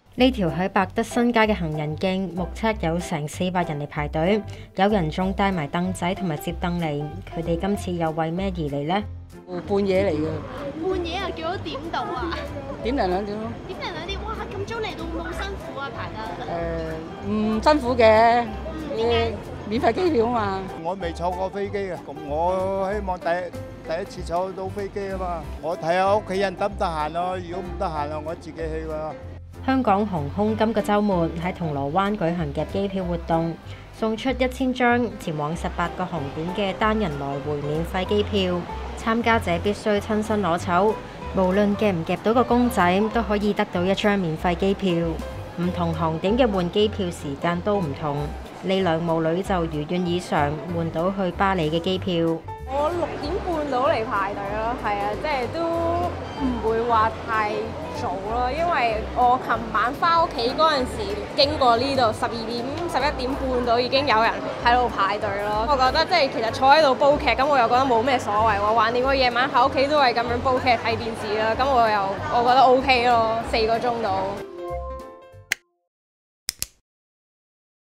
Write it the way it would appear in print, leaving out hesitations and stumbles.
呢條喺百德新街嘅行人徑，目測有成400人嚟排隊，有人仲帶埋凳仔同埋摺凳嚟。佢哋今次又為咩而嚟呢？ 半夜嚟嘅。 半夜啊，叫咗點到啊？ 點零兩點咯。 點零兩點，哇！咁早嚟到會唔會好辛苦啊？排得？ 唔辛苦嘅，免費機票啊嘛。 我未坐過飛機嘅，咁我希望第一次坐到飛機啊嘛。我睇下屋企人得唔得閒咯，如果唔得閒啊，我自己去㗎。 香港航空今個週末喺銅鑼灣舉行嘅機票活動，送出1000張前往18個航點嘅單人來回免費機票。參加者必須親身攞籌，無論夾唔夾到個公仔，都可以得到1張免費機票。唔同航點嘅換機票時間都唔同。呢兩母女就如願以償換到去巴黎嘅機票。 我6點半到嚟排隊咯，係啊，即係都唔會話太早咯，因為我琴晚翻屋企嗰陣時經過呢度12點11點半到已經有人喺度排隊咯。我覺得即係其實坐喺度煲劇，咁我又覺得冇咩所謂喎。橫掂我夜晚喺屋企都係咁樣煲劇睇電視啦，咁我覺得 OK 咯，4個鐘到。